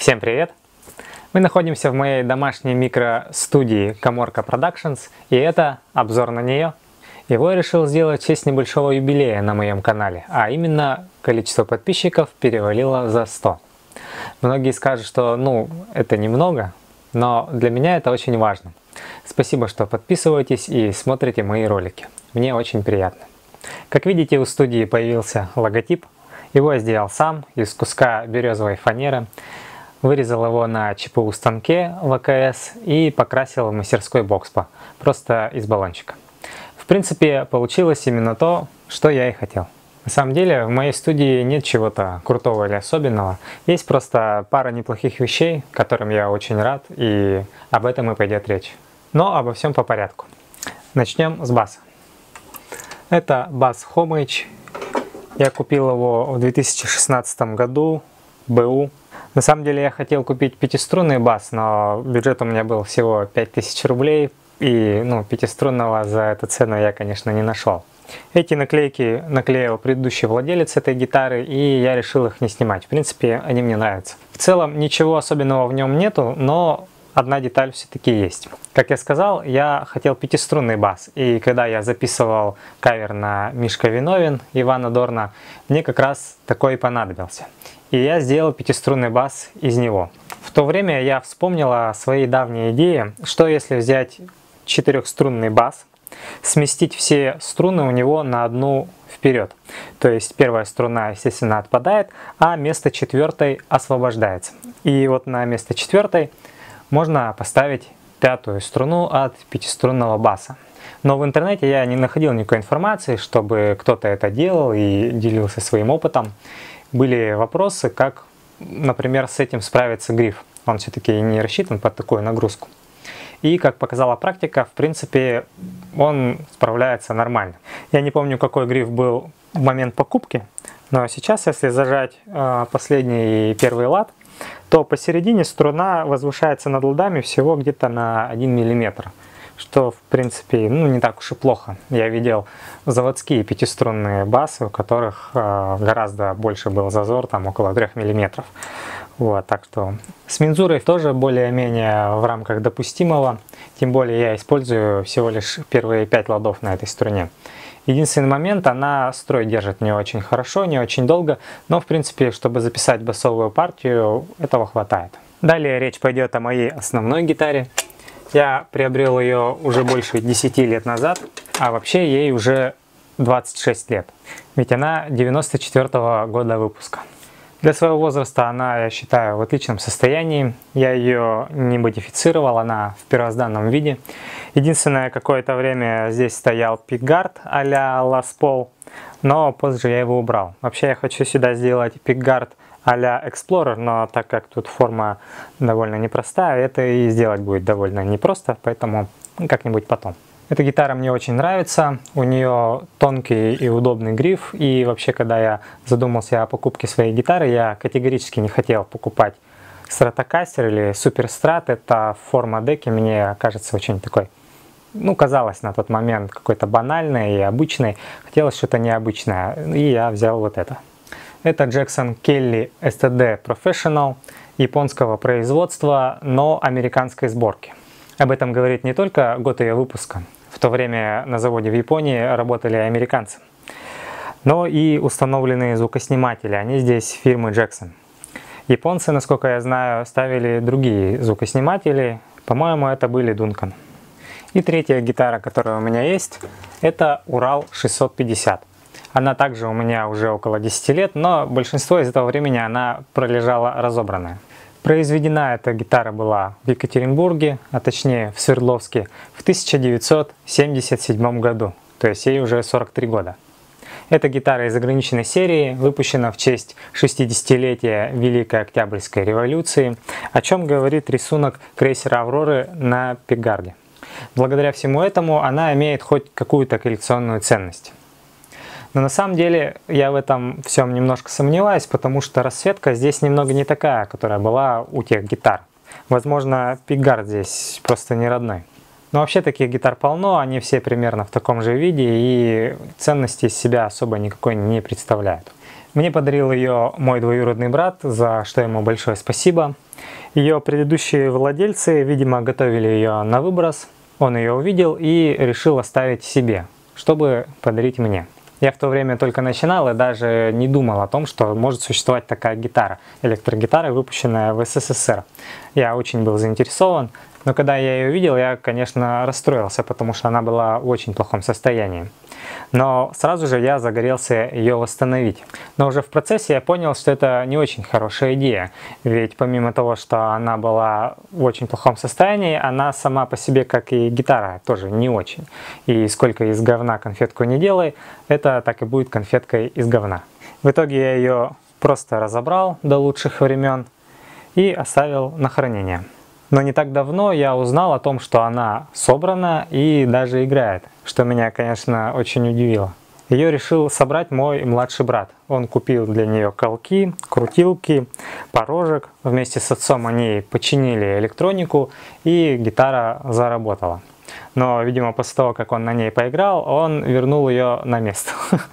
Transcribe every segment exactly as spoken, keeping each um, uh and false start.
Всем привет! Мы находимся в моей домашней микростудии Каморка Productions, и это обзор на нее. Его я решил сделать в честь небольшого юбилея на моем канале, а именно количество подписчиков перевалило за сто. Многие скажут, что ну это немного, но для меня это очень важно. Спасибо, что подписываетесь и смотрите мои ролики. Мне очень приятно. Как видите, у студии появился логотип. Его я сделал сам из куска березовой фанеры. Вырезал его на ЧПУ станке вэ ка эс и покрасил в мастерской Бокспа, просто из баллончика. В принципе, получилось именно то, что я и хотел. На самом деле, в моей студии нет чего-то крутого или особенного. Есть просто пара неплохих вещей, которым я очень рад, и об этом и пойдет речь. Но обо всем по порядку. Начнем с баса. Это бас Homage. Я купил его в две тысячи шестнадцатом году, бэ у. На самом деле я хотел купить пятиструнный бас, но бюджет у меня был всего пять тысяч рублей, и ну, пятиструнного за эту цену я, конечно, не нашел. Эти наклейки наклеил предыдущий владелец этой гитары, и я решил их не снимать. В принципе, они мне нравятся. В целом ничего особенного в нем нету, но одна деталь все-таки есть. Как я сказал, я хотел пятиструнный бас, и когда я записывал кавер на Мишка Виновен Ивана Дорна, мне как раз такой и понадобился. И я сделал пятиструнный бас из него. В то время я вспомнил о своей давней идее, что если взять четырехструнный бас, сместить все струны у него на одну вперед. То есть первая струна, естественно, отпадает, а место четвертой освобождается. И вот на место четвертой можно поставить пятую струну от пятиструнного баса. Но в интернете я не находил никакой информации, чтобы кто-то это делал и делился своим опытом. Были вопросы, как, например, с этим справится гриф. Он все-таки не рассчитан под такую нагрузку. И, как показала практика, в принципе, он справляется нормально. Я не помню, какой гриф был в момент покупки, но сейчас, если зажать э, последний и первый лад, то посередине струна возвышается над ладами всего где-то на один миллиметр. Что, в принципе, ну, не так уж и плохо. Я видел заводские пятиструнные басы, у которых э, гораздо больше был зазор, там около трёх миллиметров. Вот, так что с мензурой тоже более-менее в рамках допустимого. Тем более я использую всего лишь первые пять ладов на этой струне. Единственный момент, она строй держит не очень хорошо, не очень долго, но в принципе, чтобы записать басовую партию, этого хватает. Далее речь пойдет о моей основной гитаре. Я приобрел ее уже больше десяти лет назад, а вообще ей уже двадцать шесть лет, ведь она девяносто четвёртого года выпуска. Для своего возраста она, я считаю, в отличном состоянии. Я ее не модифицировал, она в первозданном виде. Единственное, какое-то время здесь стоял пикгард а-ля Les Paul, но позже я его убрал. Вообще я хочу сюда сделать пикгард а-ля Explorer, но так как тут форма довольно непростая, это и сделать будет довольно непросто, поэтому как-нибудь потом. Эта гитара мне очень нравится, у нее тонкий и удобный гриф, и вообще, когда я задумался о покупке своей гитары, я категорически не хотел покупать Stratocaster или Super Strat. Эта форма деки мне кажется очень такой, ну, казалось на тот момент какой-то банальной и обычной, хотелось что-то необычное, и я взял вот это. Это Jackson Kelly эс ти ди Professional японского производства, но американской сборки. Об этом говорит не только год ее выпуска. В то время на заводе в Японии работали американцы, но и установленные звукосниматели. Они здесь фирмы Jackson. Японцы, насколько я знаю, ставили другие звукосниматели. По-моему, это были Duncan. И третья гитара, которая у меня есть, это Урал шестьсот пятьдесят. Она также у меня уже около десяти лет, но большинство из этого времени она пролежала разобранная. Произведена эта гитара была в Екатеринбурге, а точнее в Свердловске, в тысяча девятьсот семьдесят седьмом году, то есть ей уже сорок три года. Эта гитара из ограниченной серии, выпущена в честь шестидесятилетия Великой Октябрьской революции, о чем говорит рисунок крейсера Авроры на пикгарде. Благодаря всему этому она имеет хоть какую-то коллекционную ценность. Но на самом деле я в этом всем немножко сомневаюсь, потому что расцветка здесь немного не такая, которая была у тех гитар. Возможно, пикгард здесь просто не родной. Но вообще таких гитар полно, они все примерно в таком же виде и ценности из себя особо никакой не представляют. Мне подарил ее мой двоюродный брат, за что ему большое спасибо. Ее предыдущие владельцы, видимо, готовили ее на выброс. Он ее увидел и решил оставить себе, чтобы подарить мне. Я в то время только начинал и даже не думал о том, что может существовать такая гитара, электрогитара, выпущенная в СССР. Я очень был заинтересован, но когда я ее увидел, я, конечно, расстроился, потому что она была в очень плохом состоянии. Но сразу же я загорелся ее восстановить. Но уже в процессе я понял, что это не очень хорошая идея. Ведь помимо того, что она была в очень плохом состоянии, она сама по себе, как и гитара, тоже не очень. И сколько из говна конфетку не делай, это так и будет конфеткой из говна. В итоге я ее просто разобрал до лучших времен и оставил на хранение. Но не так давно я узнал о том, что она собрана и даже играет, что меня, конечно, очень удивило. Ее решил собрать мой младший брат. Он купил для нее колки, крутилки, порожек. Вместе с отцом они починили электронику, и гитара заработала. Но, видимо, после того, как он на ней поиграл, он вернул ее на место.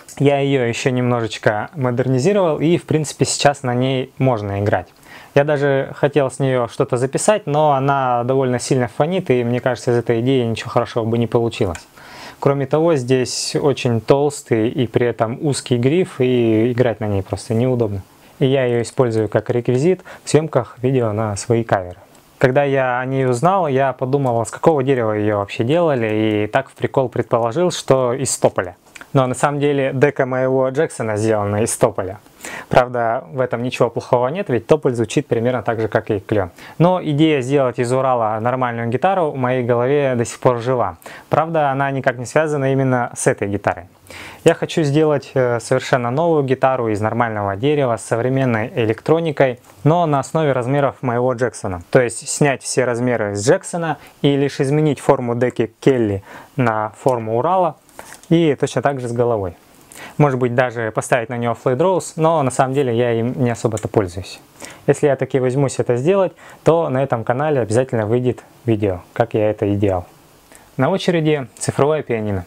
Я ее еще немножечко модернизировал, и, в принципе, сейчас на ней можно играть. Я даже хотел с нее что-то записать, но она довольно сильно фонит, и мне кажется, из этой идеи ничего хорошего бы не получилось. Кроме того, здесь очень толстый и при этом узкий гриф, и играть на ней просто неудобно. И я ее использую как реквизит в съемках видео на свои каверы. Когда я о ней узнал, я подумал, с какого дерева ее вообще делали, и так в прикол предположил, что из тополя. Но на самом деле дека моего Джексона сделана из тополя. Правда, в этом ничего плохого нет, ведь тополь звучит примерно так же, как и клен. Но идея сделать из Урала нормальную гитару в моей голове до сих пор жива. Правда, она никак не связана именно с этой гитарой. Я хочу сделать совершенно новую гитару из нормального дерева с современной электроникой, но на основе размеров моего Джексона. То есть снять все размеры с Джексона и лишь изменить форму деки Келли на форму Урала, и точно так же с головой. Может быть, даже поставить на него Flat Rose, но на самом деле я им не особо-то пользуюсь. Если я таки возьмусь это сделать, то на этом канале обязательно выйдет видео, как я это и делал. На очереди цифровое пианино.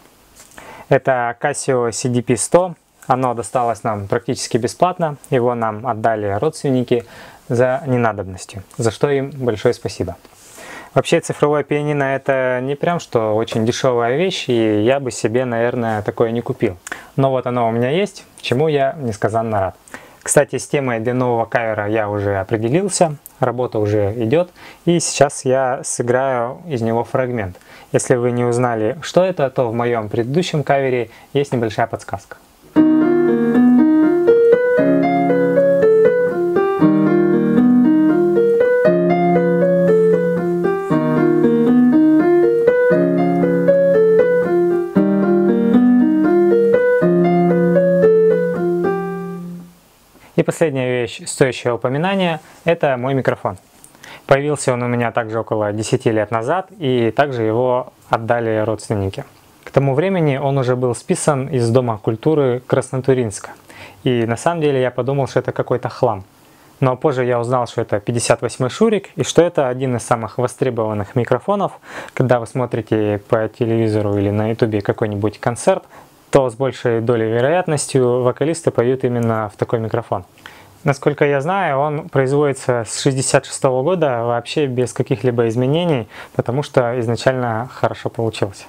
Это Casio си ди пи сто. Оно досталось нам практически бесплатно. Его нам отдали родственники за ненадобностью, за что им большое спасибо. Вообще цифровое пианино это не прям что очень дешевая вещь, и я бы себе, наверное, такое не купил. Но вот оно у меня есть, чему я несказанно рад. Кстати, с темой для нового кавера я уже определился, работа уже идет, и сейчас я сыграю из него фрагмент. Если вы не узнали, что это, то в моем предыдущем кавере есть небольшая подсказка. И последняя вещь, стоящая упоминания, это мой микрофон. Появился он у меня также около десяти лет назад, и также его отдали родственники. К тому времени он уже был списан из Дома культуры Краснотуринска. И на самом деле я подумал, что это какой-то хлам. Но позже я узнал, что это пятьдесят восьмой Шурик, и что это один из самых востребованных микрофонов. Когда вы смотрите по телевизору или на ютубе какой-нибудь концерт, то с большей долей вероятностью вокалисты поют именно в такой микрофон. Насколько я знаю, он производится с шестьдесят шестого года вообще без каких-либо изменений, потому что изначально хорошо получился.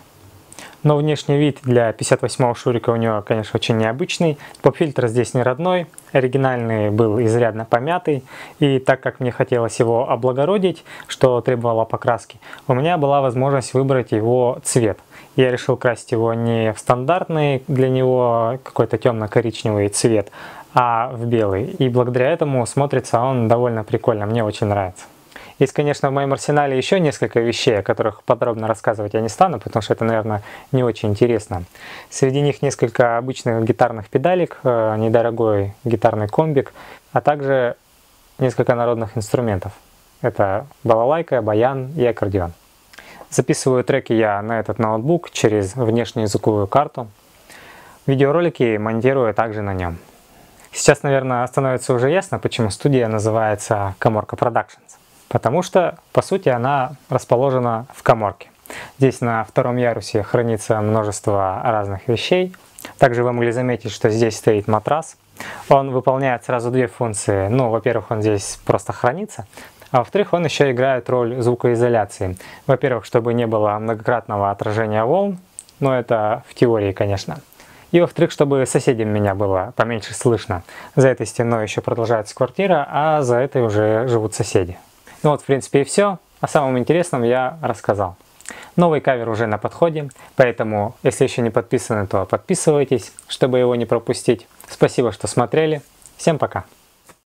Но внешний вид для пятьдесят восьмого Шурика у него, конечно, очень необычный. Поп-фильтр здесь не родной, оригинальный был изрядно помятый. И так как мне хотелось его облагородить, что требовало покраски, у меня была возможность выбрать его цвет. Я решил красить его не в стандартный для него какой-то темно-коричневый цвет, а в белый. И благодаря этому смотрится он довольно прикольно, мне очень нравится. Есть, конечно, в моем арсенале еще несколько вещей, о которых подробно рассказывать я не стану, потому что это, наверное, не очень интересно. Среди них несколько обычных гитарных педалек, недорогой гитарный комбик, а также несколько народных инструментов. Это балалайка, баян и аккордеон. Записываю треки я на этот ноутбук через внешнюю языковую карту. Видеоролики монтирую также на нем. Сейчас, наверное, становится уже ясно, почему студия называется Каморка Productions. Потому что, по сути, она расположена в каморке. Здесь на втором ярусе хранится множество разных вещей. Также вы могли заметить, что здесь стоит матрас. Он выполняет сразу две функции. Ну, во-первых, он здесь просто хранится. А во-вторых, он еще играет роль звукоизоляции. Во-первых, чтобы не было многократного отражения волн, но это в теории, конечно. И во-вторых, чтобы соседям меня было поменьше слышно. За этой стеной еще продолжается квартира, а за этой уже живут соседи. Ну вот, в принципе, и все. О самом интересном я рассказал. Новый кавер уже на подходе, поэтому, если еще не подписаны, то подписывайтесь, чтобы его не пропустить. Спасибо, что смотрели. Всем пока!